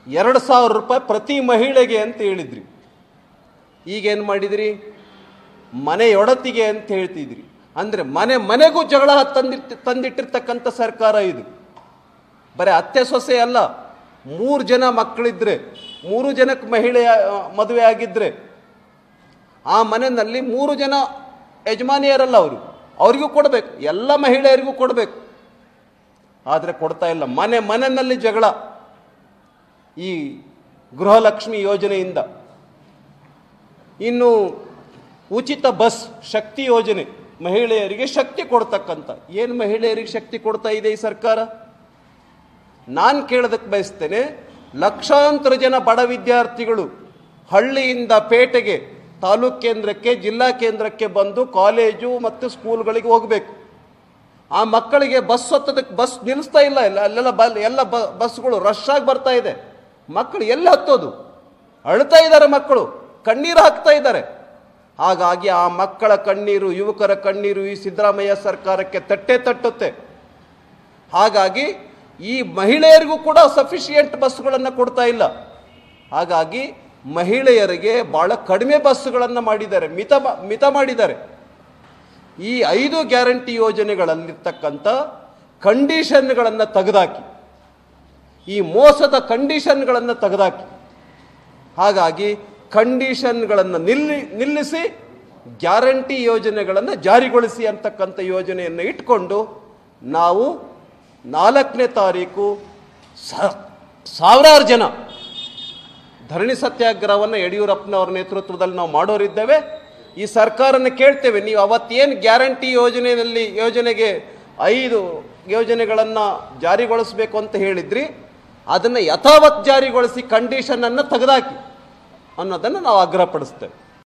2,000 ರೂಪಾಯಿ ಪ್ರತಿ ಮಹಿಳೆಗೆ ಅಂತ ಹೇಳಿದ್ರಿ. ಈಗೇನು ಮಾಡಿದ್ರಿ? ಮನೆಯೊಡತಿಗೆ ಅಂತ ಹೇಳ್ತಿದ್ರಿ. ಅಂದರೆ ಮನೆಗೂ ಜಗಳ ತಂದಿಟ್ಟಿರ್ತಕ್ಕಂಥ ಸರ್ಕಾರ ಇದು. ಬರೀ ಅತ್ತೆ ಸೊಸೆ ಅಲ್ಲ, 3 ಜನ ಮಕ್ಕಳಿದ್ರೆ, 3 ಜನಕ್ಕೆ ಮಹಿಳೆಯ ಮದುವೆ ಆಗಿದ್ರೆ ಆ ಮನೆಯಲ್ಲಿ 3 ಜನ ಯಜಮಾನಿಯರಲ್ಲ, ಅವರಿಗೂ ಕೊಡಬೇಕು, ಎಲ್ಲ ಮಹಿಳೆಯರಿಗೂ ಕೊಡಬೇಕು. ಆದರೆ ಕೊಡ್ತಾ ಇಲ್ಲ. ಮನೆಯಲ್ಲಿ ಜಗಳ. ಈ ಗೃಹಲಕ್ಷ್ಮಿ ಯೋಜನೆಯಿಂದ. ಇನ್ನು ಉಚಿತ ಬಸ್ ಶಕ್ತಿ ಯೋಜನೆ, ಮಹಿಳೆಯರಿಗೆ ಶಕ್ತಿ ಕೊಡ್ತಕ್ಕಂಥ. ಏನು ಮಹಿಳೆಯರಿಗೆ ಶಕ್ತಿ ಕೊಡ್ತಾ ಇದೆ ಈ ಸರ್ಕಾರ? ನಾನು ಕೇಳೋದಕ್ಕೆ ಬಯಸ್ತೇನೆ, ಲಕ್ಷಾಂತರ ಜನ ಬಡ ವಿದ್ಯಾರ್ಥಿಗಳು ಹಳ್ಳಿಯಿಂದ ಪೇಟೆಗೆ, ತಾಲೂಕು ಕೇಂದ್ರಕ್ಕೆ, ಜಿಲ್ಲಾ ಕೇಂದ್ರಕ್ಕೆ ಬಂದು ಕಾಲೇಜು ಮತ್ತು ಸ್ಕೂಲ್ಗಳಿಗೆ ಹೋಗಬೇಕು. ಆ ಮಕ್ಕಳಿಗೆ ಬಸ್ ನಿಲ್ಲಿಸ್ತಾ ಇಲ್ಲ. ಎಲ್ಲ ಬಸ್ಗಳು ರಶ್ ಆಗಿ ಬರ್ತಾ ಇದೆ. ಮಕ್ಕಳು ಎಲ್ಲಿ ಹತ್ತೋದು? ಅಳ್ತಾ ಇದ್ದಾರೆ ಮಕ್ಕಳು, ಕಣ್ಣೀರು ಹಾಕ್ತಾ ಇದ್ದಾರೆ. ಹಾಗಾಗಿ ಆ ಮಕ್ಕಳ ಕಣ್ಣೀರು, ಯುವಕರ ಕಣ್ಣೀರು ಈ ಸಿದ್ದರಾಮಯ್ಯ ಸರ್ಕಾರಕ್ಕೆ ತಟ್ಟುತ್ತೆ. ಹಾಗಾಗಿ ಈ ಮಹಿಳೆಯರಿಗೂ ಕೂಡ ಸಫಿಷಿಯೆಂಟ್ ಬಸ್ಗಳನ್ನು ಕೊಡ್ತಾ ಇಲ್ಲ. ಹಾಗಾಗಿ ಮಹಿಳೆಯರಿಗೆ ಬಹಳ ಕಡಿಮೆ ಬಸ್ಸುಗಳನ್ನು ಮಾಡಿದ್ದಾರೆ, ಮಿತ ಮಾಡಿದ್ದಾರೆ. ಈ 5 ಗ್ಯಾರಂಟಿ ಯೋಜನೆಗಳಲ್ಲಿರ್ತಕ್ಕಂಥ ಕಂಡೀಷನ್ಗಳನ್ನು ತೆಗೆದಾಕಿ, ಈ ಮೋಸದ ಕಂಡೀಷನ್ಗಳನ್ನು ತೆಗೆದಾಕಿ. ಹಾಗಾಗಿ ಕಂಡೀಷನ್ಗಳನ್ನು ನಿಲ್ಲಿಸಿ ಗ್ಯಾರಂಟಿ ಯೋಜನೆಗಳನ್ನು ಜಾರಿಗೊಳಿಸಿ ಅಂತಕ್ಕಂಥ ಯೋಜನೆಯನ್ನು ಇಟ್ಕೊಂಡು ನಾವು 4ನೇ ತಾರೀಕು ಸಾವಿರಾರು ಜನ ಧರಣಿ ಸತ್ಯಾಗ್ರಹವನ್ನು ಯಡಿಯೂರಪ್ಪನವರ ನೇತೃತ್ವದಲ್ಲಿ ನಾವು ಮಾಡೋರಿದ್ದೇವೆ. ಈ ಸರ್ಕಾರನ ಕೇಳ್ತೇವೆ, ನೀವು ಅವತ್ತೇನು ಗ್ಯಾರಂಟಿ ಯೋಜನೆಗೆ 5 ಯೋಜನೆಗಳನ್ನು ಜಾರಿಗೊಳಿಸಬೇಕು ಅಂತ ಹೇಳಿದ್ರಿ, ಅದನ್ನು ಯಥಾವತ್ ಜಾರಿಗೊಳಿಸಿ ಕಂಡೀಷನನ್ನು ತೆಗೆದಾಕಿ ಅನ್ನೋದನ್ನು ನಾವು ಆಗ್ರಹಪಡಿಸ್ತೇವೆ.